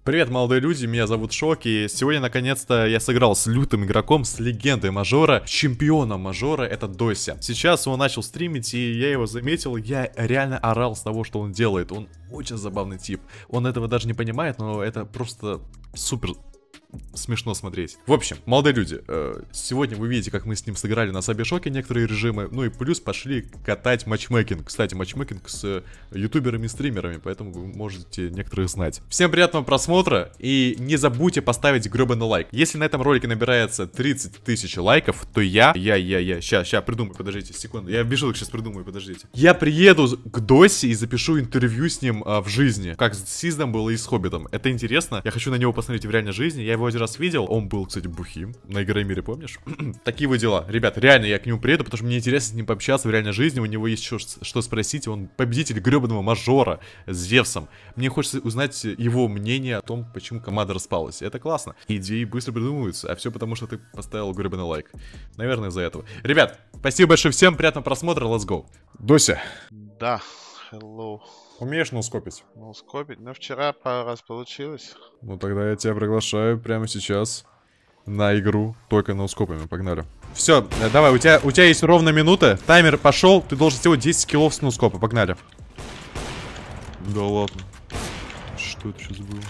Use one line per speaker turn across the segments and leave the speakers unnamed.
Привет, молодые люди, меня зовут Шок, и сегодня наконец-то я сыграл с лютым игроком, с легендой мажора, чемпионом мажора, это Дося. Сейчас он начал стримить, и я его заметил, я реально орал с того, что он делает, он очень забавный тип. Он этого даже не понимает, но это просто супер смешно смотреть. В общем, молодые люди, сегодня вы видите, как мы с ним сыграли на Сабишоке некоторые режимы, ну и плюс пошли катать матчмейкинг. Кстати, матчмейкинг с ютуберами и стримерами, поэтому вы можете некоторых знать. Всем приятного просмотра, и не забудьте поставить гребаный лайк. Если на этом ролике набирается 30 тысяч лайков, то ща придумаю, подождите, секунду, я бежал, сейчас придумаю, подождите. Я приеду к Досе и запишу интервью с ним в жизни, как с Сиздом было и с Хоббитом. Это интересно, я хочу на него посмотреть в реальной жизни, я его один раз видел, он был, кстати, бухим, на Игромире, помнишь? Такие вот дела. Ребят, реально, я к нему приеду, потому что мне интересно с ним пообщаться в реальной жизни, у него есть что спросить, он победитель гребаного мажора с Зевсом. Мне хочется узнать его мнение о том, почему команда распалась. Это классно. Идеи быстро придумываются, а все потому, что ты поставил гребаный лайк. Наверное, из-за этого. Ребят, спасибо большое всем, приятного просмотра, let's go. Дося.
Да, hello.
Умеешь ноускопить?
Ноускопить? Ну, вчера пару раз получилось.
Ну, тогда я тебя приглашаю прямо сейчас на игру только ноускопами. Погнали. Все, давай, у тебя есть ровно минута. Таймер пошел, ты должен сделать 10 киллов с ноускопа. Погнали. Да ладно. Что это сейчас было?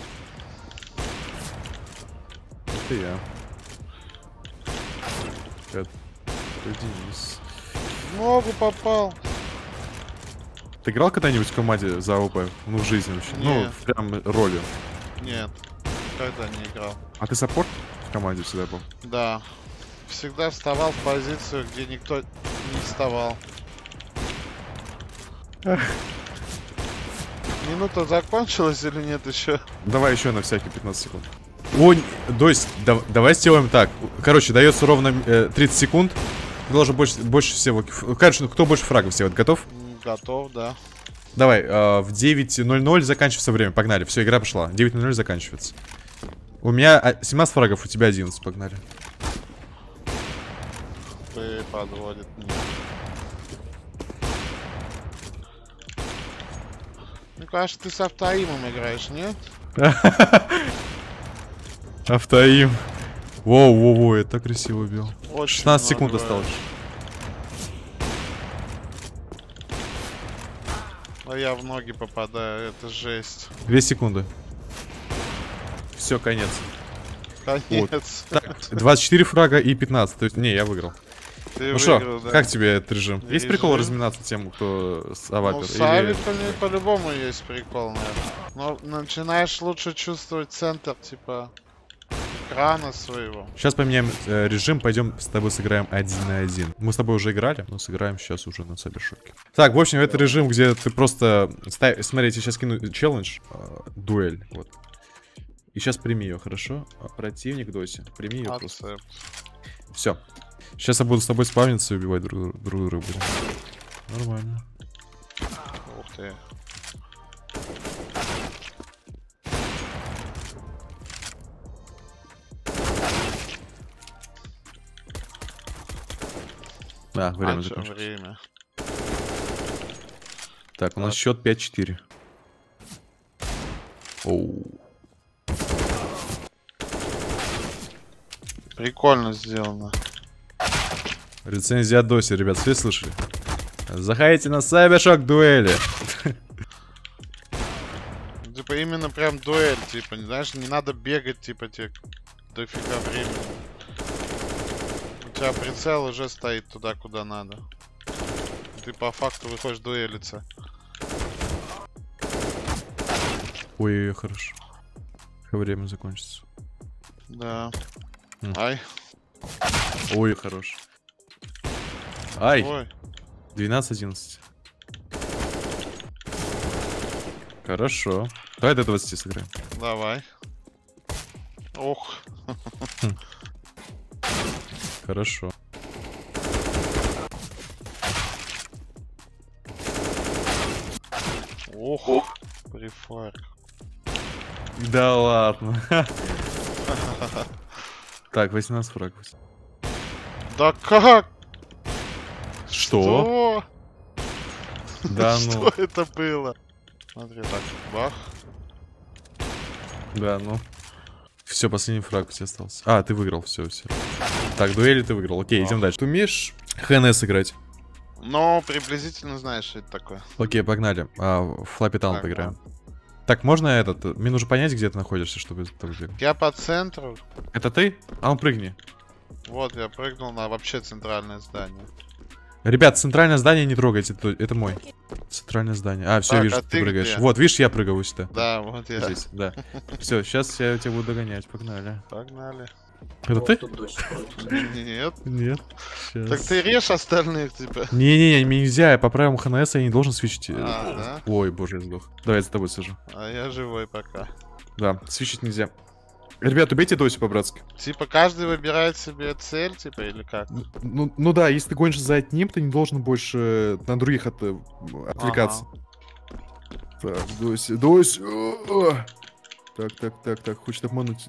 Это я. Это Денис.
Ногу попал.
Ты играл когда-нибудь в команде за АВП? Ну, в жизни вообще.
Нет.
Ну, прям ролью.
Нет, никогда не играл.
А ты саппорт в команде всегда был?
Да. Всегда вставал в позицию, где никто не вставал. Минута закончилась или нет еще?
Давай еще на всякий 15 секунд. Ой, Дось, давай сделаем так. Короче, дается ровно 30 секунд. Ты должен больше всего... Короче, кто больше фрагов сделает? Готов?
Готов, да.
Давай, в 9:00 заканчивается время. Погнали, все, игра пошла. 9:00 заканчивается. У меня 17 фрагов, у тебя 11. Погнали.
Ты подводит меня. Мне кажется, ты с автоимом играешь, нет?
Автоим. Воу, это так красиво бил. 16 секунд
много
осталось.
А я в ноги попадаю, это жесть.
2 секунды. Все, конец.
Конец.
Вот. Так, 24 фрага и 15. То есть, не, я выиграл.
Ты
Ну что,
выиграл, да?
как тебе этот режим? Есть
Режим?
прикол разминаться тем, кто с авапер?
Ну, с авиками по-любому есть прикол, наверное. Но начинаешь лучше чувствовать центр, типа, экрана своего.
Сейчас поменяем режим, пойдем с тобой сыграем 1 на 1. Мы с тобой уже играли, но сыграем сейчас уже на Сабишоке. Так, в общем, это режим, где ты просто... Смотрите, сейчас кину челлендж, дуэль, вот. И сейчас прими ее, хорошо? Противник Доси, прими ее просто. Все. Сейчас я буду с тобой спавниться и убивать друг друга. Нормально.
Ух ты.
Да, время закончилось.
Время.
Так, у нас счет 5-4. Оу.
Прикольно сделано.
Рецензия от Доси, ребят, все слышали? Заходите на Сабишок дуэли.
Типа именно прям дуэль, типа, не знаешь, не надо бегать, типа, тебе дофига времени. У тебя прицел уже стоит туда, куда надо. Ты по факту выходишь дуэлиться.
Ой, хорошо. Время закончится.
Да. Ай.
Ой, хорош. Ай.
Ой.
12-11. Хорошо. Давай до 20 сыграем.
Давай. Ох.
Хорошо.
Ох. Прифарк.
Да ладно. Так, 18 фрагов.
Да как?
Что? Да ну.
Что это было? Смотри, так, бах.
Да, ну. Все, последний фраг у тебя остался. А, ты выиграл, все. Так, дуэли ты выиграл. Окей, идем дальше. Ты умеешь ХНС играть?
Но приблизительно знаешь, что это такое.
Окей, погнали. В Флаппи Таун поиграем. Так, можно этот... Мне нужно понять, где ты находишься, чтобы...
Я по центру.
Это ты? А ну прыгни.
Вот, я прыгнул на вообще центральное здание.
Ребят, центральное здание не трогайте, это мой. Центральное здание. А, все, вижу, ты прыгаешь.
Где?
Вот, видишь, я прыгаю сюда.
Да, вот я.
Здесь, да. Все, сейчас я тебя буду догонять, погнали.
Погнали.
Это ты?
Нет.
Нет. Сейчас.
Так ты режь остальных, типа.
Не-не-не, нельзя, по правилам ХНС я не должен свечить.
Да?
Ой, боже, я сдох. Давай, я за тобой сажу.
А я живой пока.
Да, свечить нельзя. Ребят, убейте Досю по-братски.
Типа каждый выбирает себе цель, типа, или как?
Ну да, если ты гонишься за одним, ты не должен больше на других отвлекаться. Так, Дося. Так, хочет обмануть.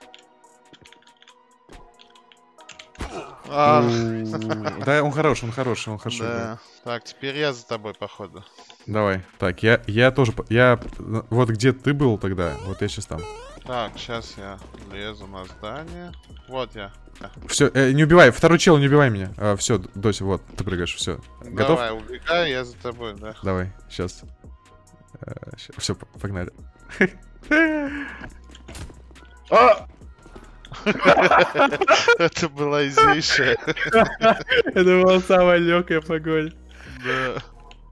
Да, он хороший.
Да. Так, теперь я за тобой, походу.
Давай. Так, я тоже... Вот где ты был тогда, вот я сейчас там.
Так, сейчас я лезу на здание. Вот я.
Все, не убивай, второй чел, не убивай меня. Все, Дося, вот, ты прыгаешь, все. Готов?
Давай, убегай, я за тобой, да.
Давай, сейчас. Все, погнали.
Это была изейшая.
Это была самая легкая погонь.
Да.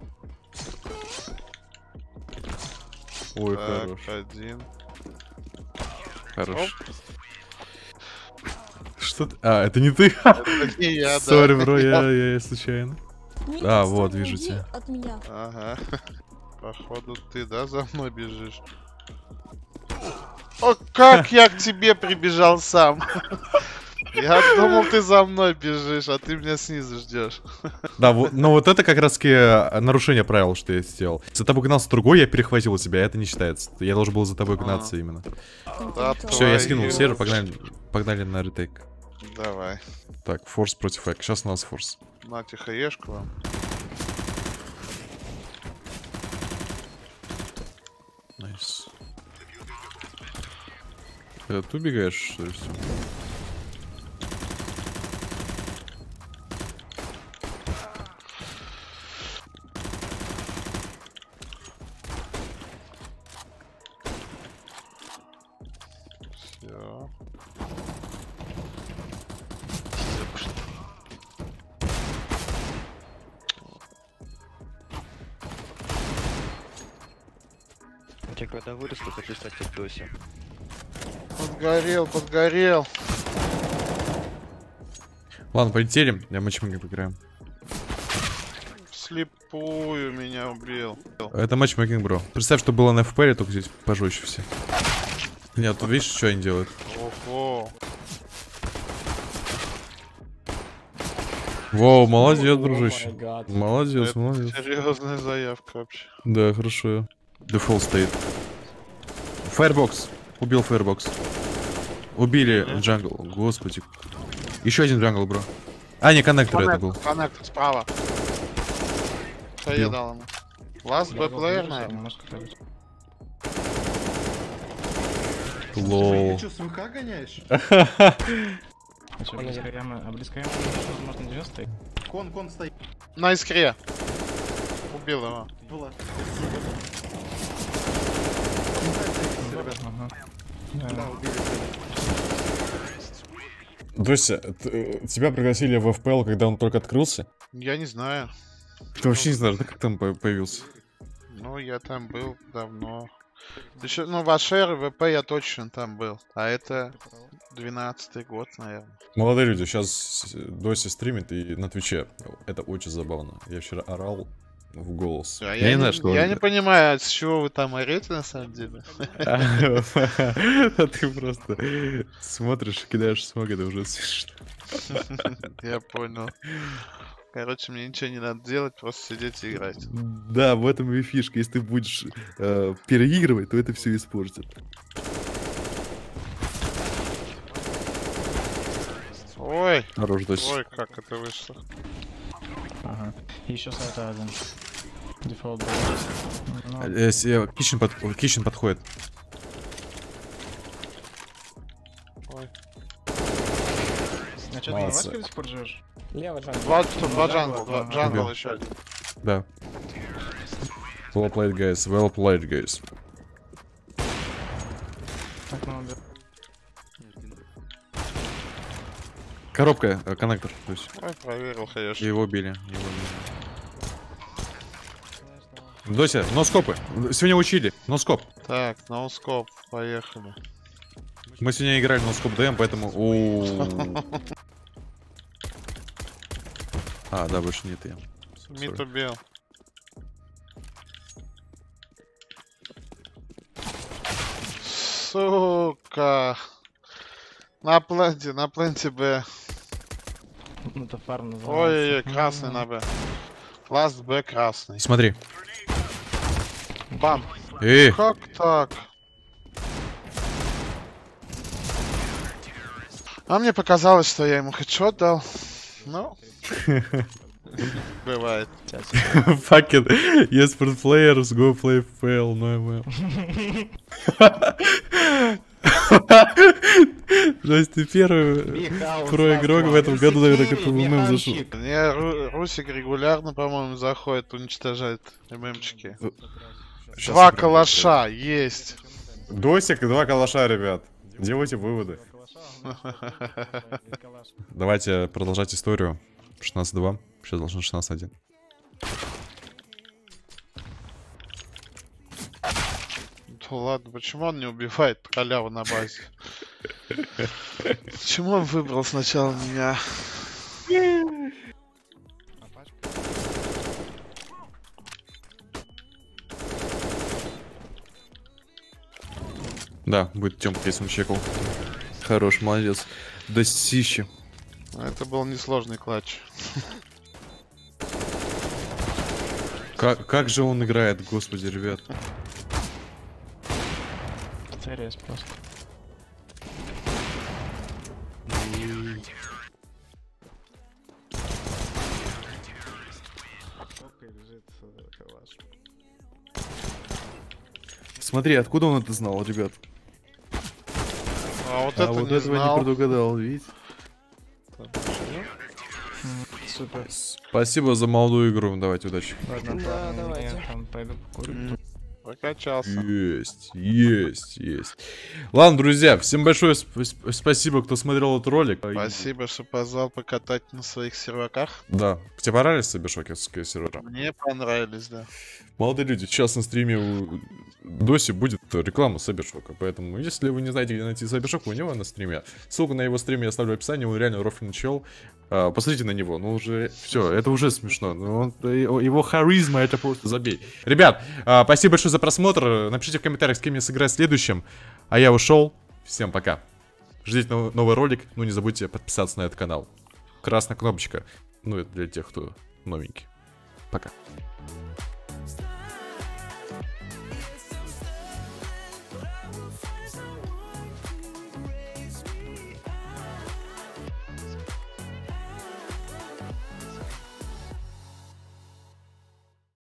Ой,
Так,
хорош.
один.
Хорош. Что ты? А, это не ты?
Это не я, да.
Сори, бро, я случайно. А, вот, вижу тебя.
Ага. Походу ты, да, за мной бежишь? О, как я к тебе прибежал сам. Я думал, ты за мной бежишь, а ты меня снизу ждешь.
Да, но вот это как раз нарушение правил, что я сделал. За тобой гнался другой, я перехватил тебя, это не считается. Я должен был за тобой гнаться именно.
Да,
все, я скинул сервер, погнали на ретейк.
Давай.
Так, форс против эк. Сейчас у нас форс.
На, тихоежку вам.
Найс. Это ты убегаешь, что ли, все?
Все.
Я когда вырасту, хочу стать как Дося.
Подгорел.
Ладно, полетели, я матчмейкинг поиграем.
Вслепую меня убил.
Это матчмейкинг, бро. Представь, что было на FPL, только здесь пожестче все. Нет, тут видишь, что они делают?
Ого.
Воу, молодец, дружище. Молодец.
Серьезная заявка вообще.
Да, хорошо. Дефолт стоит. Фаербокс. Убил Фаербокс. Убили джангл. Господи. Еще один джангл, бро. А, не, коннектор это был.
Коннектор справа. Что я дал ему? Last Б-плеер, наверное.
Лол.
Ты что, с ВК гоняешь?
Близко можно 90.
Кон стоит.
На искре. Убил его.
Была. Да, убили.
Дося, тебя пригласили в FPL, когда он только открылся?
Я не знаю.
Ты вообще не знаешь, да, как там появился?
Ну, я там был давно. Еще, ну, в Ашер, ВП я точно там был. А это 12-й год, наверное.
Молодые люди, сейчас Дося стримит и на Твиче. Это очень забавно. Я вчера орал в голос.
Я не знаю, что... Я не понимаю, с чего вы там орете, на самом деле.
А ты просто смотришь, кидаешь смог, это уже смешно.
Я понял. Короче, мне ничего не надо делать, просто сидеть и играть.
Да, в этом и фишка. Если ты будешь переигрывать, то это все испортит.
Ой!
Хорош, Дося.
Ой, как это вышло.
Ага. И еще сайта один. Дефолт был.
Кичен подходит.
Ой.
А что, ты на
Молодцы.
Ваське до сих пор живешь?
Лево джангл.
Два джангл, джангл
Убил.
еще один.
Да. Well played, guys. Well played, guys.
Так, ну, да.
Коробка, коннектор. То есть.
Ой, проверил, конечно.
Его били. Дося, носкопы. Сегодня учили. Носкоп.
Так, ноускоп, поехали.
Мы сегодня играли носкоп ДМ, поэтому... А, да, больше нет я.
Мид убил. Сука. На пленте Б.
Ну, это фарм называется.
Ой-ой-ой, красный на Б. Ласт Б красный.
Смотри.
Бам.
Эй,
Как так? А мне показалось, что я ему хедшот дал. Ну. Бывает.
fuck it. Yes, for players, go play fail, no То есть ты первый про-игрок в этом году, наверное, который в ММ зашел.
Мне Русик регулярно, по-моему, заходит, уничтожает ММчики. Два калаша есть.
Досик и 2 калаша, ребят. Делайте выводы. Давайте продолжать историю. 16-2. Сейчас должно 16-1.
Да ладно, почему он не убивает халяву на базе? Почему он выбрал сначала меня?
Да, будет Тёмка, если он чекал. Хорош, молодец. Досище.
Это был несложный клатч.
Как же он играет, господи, ребят.
ЦРС просто.
Смотри, откуда он это знал, ребят?
А вот это
вот
не
этого
знал.
не предугадал, видите?
Супер.
Спасибо за молодую игру, давайте, удачи.
Ладно,
Да,
парни,
давайте.
я там пойду покурю.
Прокачался.
Есть. Ладно, друзья, всем большое спасибо, кто смотрел этот ролик.
Спасибо, что позвал покатать на своих серваках.
Да. Тебе понравились собешокерские сервера?
Мне понравились, да.
Молодые люди, сейчас на стриме у Доси будет реклама Сайбершока, поэтому если вы не знаете, где найти Сайбершок, у него на стриме. Ссылку на его стрим я оставлю в описании, он реально рофлин чел. Посмотрите на него, ну уже все, это уже смешно. Ну, его харизма, это просто забей. Ребят, спасибо большое за просмотр. Напишите в комментариях, с кем я сыграю следующим. А я ушел. Всем пока. Ждите новый ролик, ну не забудьте подписаться на этот канал. Красная кнопочка. Ну это для тех, кто новенький. Пока.